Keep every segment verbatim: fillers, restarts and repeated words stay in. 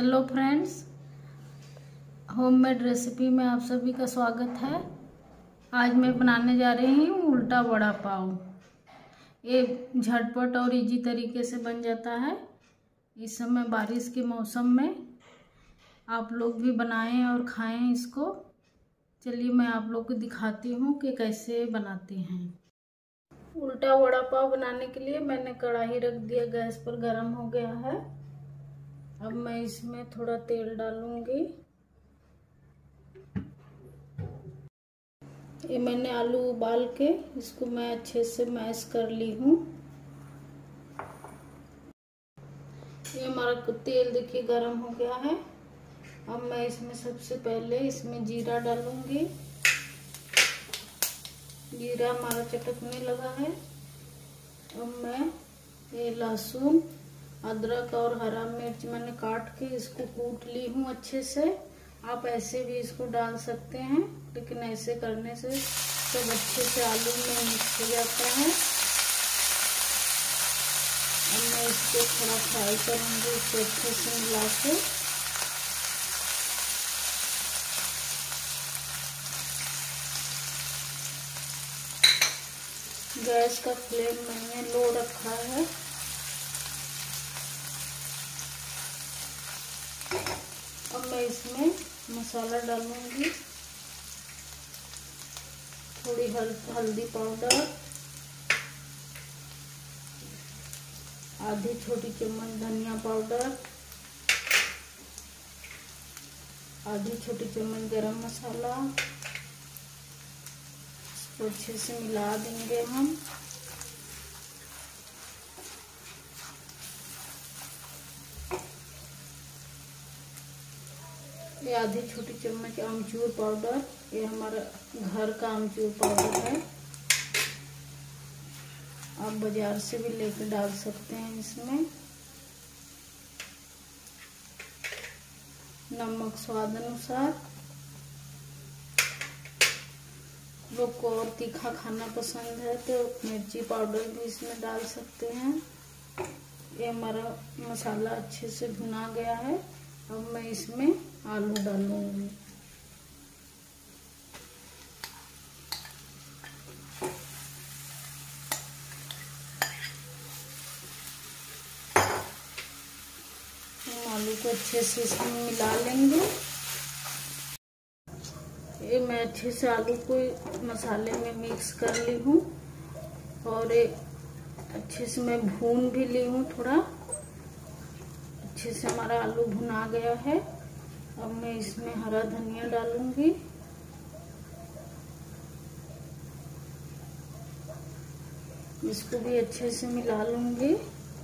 Hello friends, homemade recipe में आप सभी का स्वागत है। आज मैं बनाने जा रही हूँ उल्टा वड़ा पाव। ये झटपट और इजी तरीके से बन जाता है। इस समय बारिश के मौसम में आप लोग भी बनाएं और खाएं इसको। चलिए मैं आप लोग को दिखाती हूँ कि कैसे बनाते हैं। उल्टा वड़ा पाव बनाने के लिए मैंने कढ़ाई रख दिया, गैस पर गर्म हो गया है। अब मैं इसमें थोड़ा तेल डालूंगी। ये मैंने आलू उबाल के इसको मैं अच्छे से मैश कर ली हूँ। ये हमारा तेल देखिए गरम हो गया है। अब मैं इसमें सबसे पहले इसमें जीरा डालूंगी। जीरा हमारा चटकने लगा है। अब मैं ये लहसुन, अदरक और हरा मिर्च मैंने काट के इसको कूट ली हूँ अच्छे से। आप ऐसे भी इसको डाल सकते हैं, लेकिन ऐसे करने से सब अच्छे से आलू में मिक्स हो जाता है। अब मैं इसको थोड़ा फ्राई करूँगी, इसको अच्छे से मिला के। गैस का फ्लेम मैंने लो रखा है। अब मैं इसमें मसाला डालूंगी। थोड़ी हल, हल्दी पाउडर, आधी छोटी चम्मच धनिया पाउडर, आधी छोटी चम्मच गरम मसाला। इसको अच्छे से मिला देंगे हम। ये आधी छोटी चम्मच आमचूर पाउडर, ये हमारा घर का आमचूर पाउडर है। आप बाजार से भी लेकर डाल सकते हैं इसमें। नमक स्वाद अनुसार। लोग को और तीखा खाना पसंद है तो मिर्ची पाउडर भी इसमें डाल सकते हैं। ये हमारा मसाला अच्छे से भुना गया है। अब मैं इसमें आलू डालूंगी। हम आलू को अच्छे से इसमें मिला लेंगे। ये मैं अच्छे से आलू को मसाले में मिक्स कर ली हूँ और एक अच्छे से मैं भून भी ली हूँ। थोड़ा अच्छे से हमारा आलू भुना गया है। अब मैं इसमें हरा धनिया डालूंगी। इसको भी अच्छे से मिला लूंगी।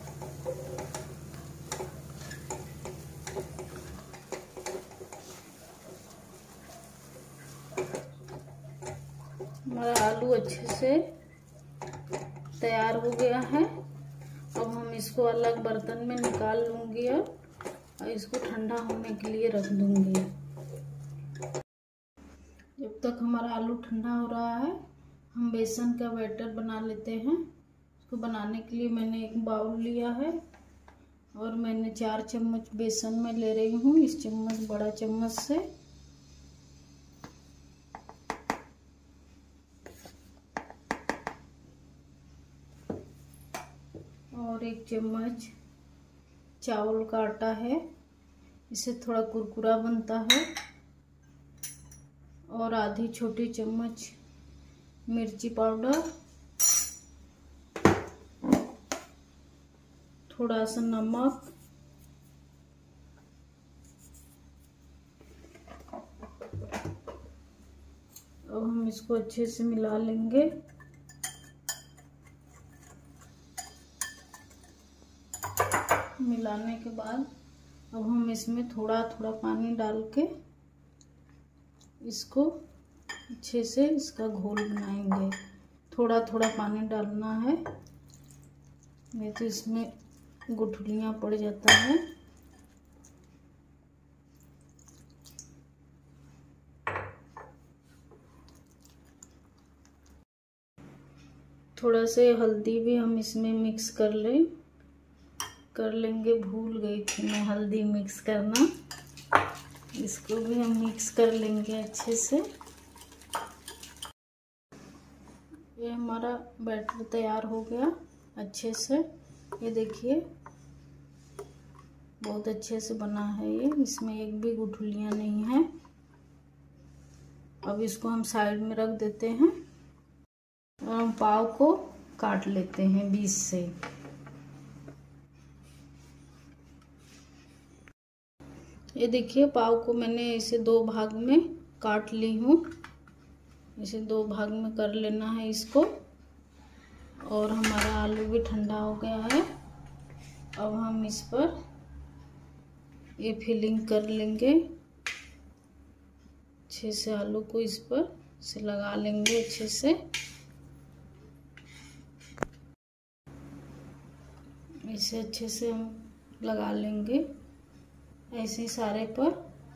हमारा आलू अच्छे से तैयार हो गया है। अब हम इसको अलग बर्तन में निकाल लूंगी अब, और इसको ठंडा होने के लिए रख दूंगी। जब तक हमारा आलू ठंडा हो रहा है, हम बेसन का बैटर बना लेते हैं। इसको बनाने के लिए मैंने एक बाउल लिया है और मैंने चार चम्मच बेसन में ले रही हूँ, इस चम्मच बड़ा चम्मच से। और एक चम्मच चावल का आटा है, इससे थोड़ा कुरकुरा बनता है। और आधी छोटी चम्मच मिर्ची पाउडर, थोड़ा सा नमक, अब हम इसको अच्छे से मिला लेंगे। मिलाने के बाद अब हम इसमें थोड़ा थोड़ा पानी डाल के इसको अच्छे से इसका घोल बनाएंगे। थोड़ा थोड़ा पानी डालना है, नहीं तो इसमें गुठलियाँ पड़ जाता है। थोड़ा से हल्दी भी हम इसमें मिक्स कर लें। कर लेंगे। भूल गई थी मैं हल्दी मिक्स करना, इसको भी हम मिक्स कर लेंगे अच्छे से। ये हमारा बैटर तैयार हो गया अच्छे से। ये देखिए बहुत अच्छे से बना है ये, इसमें एक भी गुठलियाँ नहीं है। अब इसको हम साइड में रख देते हैं और हम पाव को काट लेते हैं बीच से। ये देखिए पाव को मैंने इसे दो भाग में काट ली हूँ। इसे दो भाग में कर लेना है इसको। और हमारा आलू भी ठंडा हो गया है। अब हम इस पर ये फिलिंग कर लेंगे अच्छे से। आलू को इस पर से लगा लेंगे अच्छे से। इसे अच्छे से हम लगा लेंगे ऐसे ही सारे पर।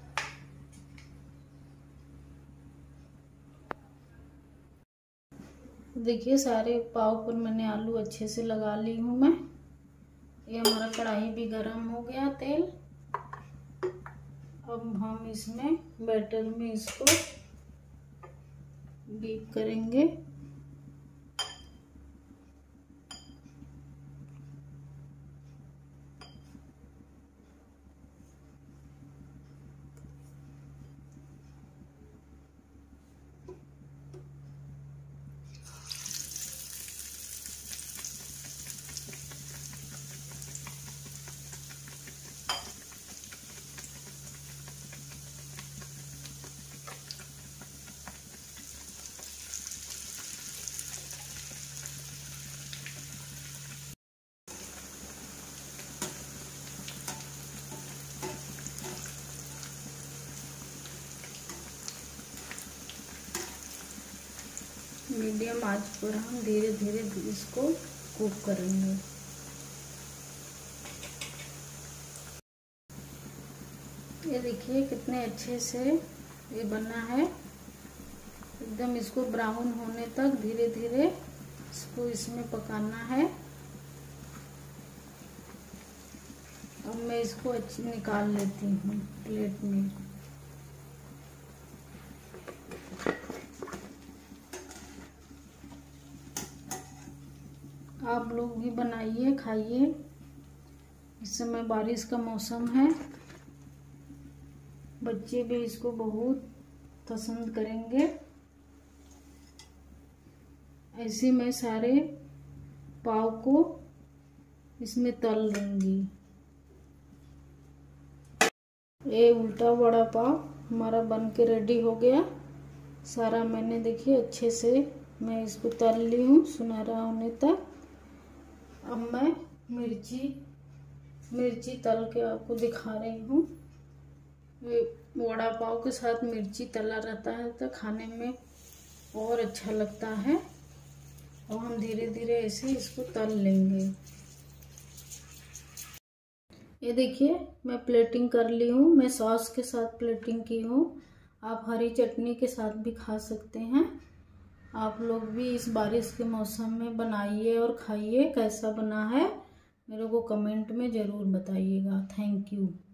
देखिए सारे पाव पर मैंने आलू अच्छे से लगा ली हूँ मैं। ये हमारा कढ़ाई भी गरम हो गया तेल। अब हम इसमें बैटर में इसको डीप करेंगे। मीडियम आंच पर हम धीरे धीरे इसको कुक करेंगे। ये देखिए कितने अच्छे से ये बना है एकदम। इसको ब्राउन होने तक धीरे धीरे इसको इसमें पकाना है। अब मैं इसको अच्छी निकाल लेती हूँ प्लेट में। आप लोग भी बनाइए खाइए। इस समय बारिश का मौसम है, बच्चे भी इसको बहुत पसंद करेंगे। ऐसे मैं सारे पाव को इसमें तल लूंगी। ये उल्टा वड़ा पाव हमारा बन के रेडी हो गया सारा। मैंने देखिए अच्छे से मैं इसको तल ली हूँ सुनहरा होने तक। अब मैं मिर्ची मिर्ची तल के आपको दिखा रही हूँ। वड़ा पाव के साथ मिर्ची तला रहता है तो खाने में और अच्छा लगता है। और हम धीरे धीरे ऐसे इसको तल लेंगे। ये देखिए मैं प्लेटिंग कर ली हूँ। मैं सॉस के साथ प्लेटिंग की हूँ। आप हरी चटनी के साथ भी खा सकते हैं। आप लोग भी इस बारिश के मौसम में बनाइए और खाइए। कैसा बना है मेरे को कमेंट में ज़रूर बताइएगा। Thank you.